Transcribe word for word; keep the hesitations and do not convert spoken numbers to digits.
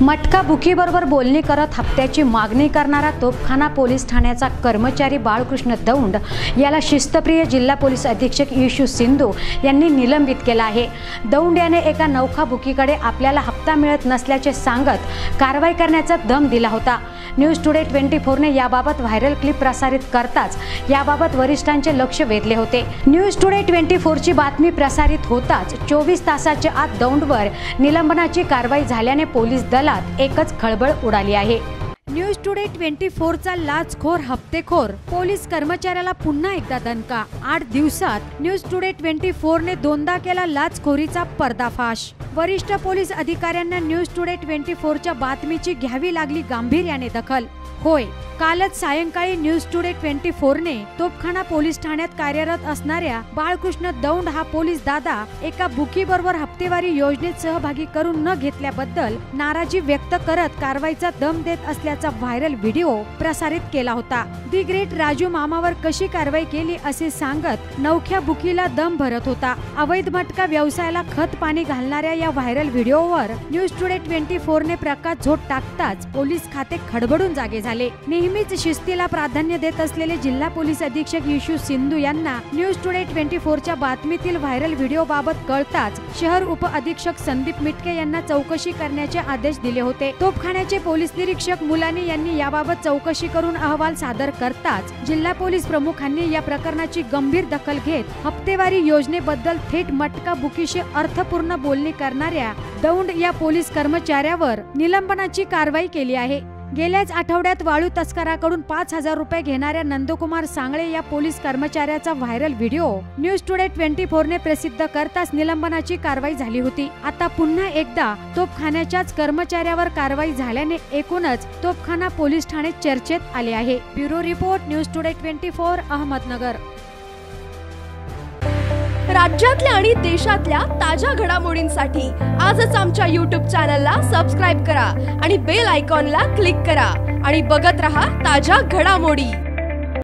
मटका बुकीबरोबर बोलणी करत हप्त्याची मागणी करणारा तोफखाना पोलीस ठाण्याचा कर्मचारी बाळकृष्ण दौंड याला शिस्तप्रिय जिल्हा पोलीस अधीक्षक येशू सिंधू यांनी निलंबित केला आहे। दौंड याने एका नौखा बुकीकडे आपल्याला हप्ता मिळत नसल्याचे सांगत कारवाई करण्याचा दम दिला होता। न्यूज टुडे ट्वेंटी फोर ने याबाबत व्हायरल क्लिप प्रसारित करताच याबाबत वरिष्ठांचे लक्ष वेधले होते। न्यूज टुडे ट्वेंटी फोर ची बातमी प्रसारित होताच चोवीस तासाच्या आत दौंडवर निलंबनाची कारवाई झाल्याने पोलीस दलात एकच खळबळ उडाली आहे। न्यूज टुडे ट्वेंटी फोर चा लाचखोर हप्तेखोर पोलीस कर्मचाऱ्याला पुन्हा एकदा दणका। आठ दिवसात न्यूज टुडे ट्वेंटी फोर ने दोनदा केला लाचखोरीचा पर्दाफाश। वरिष्ठ पोलीस अधिकाऱ्यांना न्यूज टुडे ट्वेंटी फोर च्या बातमीची घ्यावी लागली गांभीर्याने दखल। होय, कालच सायंकाळी न्यूज टुडे ट्वेंटी फोर ने तोफखाना पोलीस ठाण्यात कार्यरत असणाऱ्या बाळकृष्ण दौंड हा पोलीस दादा एका बुकीबरोबर हप्तेवारी योजनेत सहभागी करून न घेतल्याबद्दल नाराजी व्यक्त करत कारवाईचा दम देत असल्याचा व्हायरल व्हिडिओ प्रसारित केला होता। दी ग्रेट राजू मामावर कशी कारवाई केली असे सांगत नवख्या बुकीला दम भरत होता। अवैध मटका व्यवसायाला खत पाणी घालणाऱ्या या व्हायरल व्हिडिओवर न्यूज टुडे ट्वेंटी फोर ने प्रकाश झोत टाकताच पोलीस खाते खडबडून जागे झाले। नेहमीच शिस्तीला प्राधान्य देत असलेले जिल्हा पोलीस अधीक्षक येशू सिंधू यांना न्यूज टुडे ट्वेंटी फोर च्या बातमीतील व्हायरल व्हिडिओ बाबत कळताच शहर उप अधीक्षक संदीप मिटके यांना चौकशी करण्याचे आदेश दिले होते। तोफखान्याचे पोलीस निरीक्षक मुलानी यांनी याबाबत चौकशी करून अहवाल सादर करताच जिल्हा पोलीस प्रमुखांनी या प्रकरणाची गंभीर दखल घेत हप्तेवारी योजनेबद्दल थेट मटका बुकीशी अर्थपूर्ण बोलणी करणाऱ्या दौंड या पोलीस कर्मचाऱ्यावर निलंबनाची कारवाई केली आहे। गेल्याच आठवड्यात वाळू तस्कराकडून पाच हजार रुपये घेणाऱ्या नंदकुमार सांगळे या पोलीस कर्मचाऱ्याचा viral video news today twenty four ने प्रसिद्ध करताच निलंबनाची कारवाई झाली होती। आता पुन्हा एकदा तोफखान्याच्याच कर्मचाऱ्यावर कारवाई झाल्याने एकूणच तोफखाना पोलीस ठाणे चर्चेत आले आहे। Bureau report news today twenty four Ahmednagar. राज्यातल्या आणि देशातल्या ताज्या घडामोडींसाठी आजच आमच्या यूट्यूब चॅनलला सबस्क्राइब करा आणि बेल आयकॉनला क्लिक करा आणि बघत रहा ताज्या घडामोडी।